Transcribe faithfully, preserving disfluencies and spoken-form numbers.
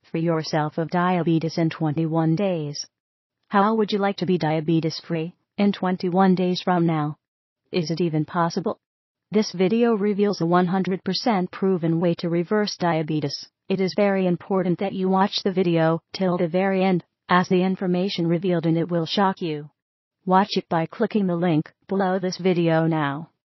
free yourself of diabetes in twenty-one days. How would you like to be diabetes-free in twenty-one days from now? Is it even possible? This video reveals a one hundred percent proven way to reverse diabetes. It is very important that you watch the video till the very end, as the information revealed in it will shock you. Watch it by clicking the link below this video now.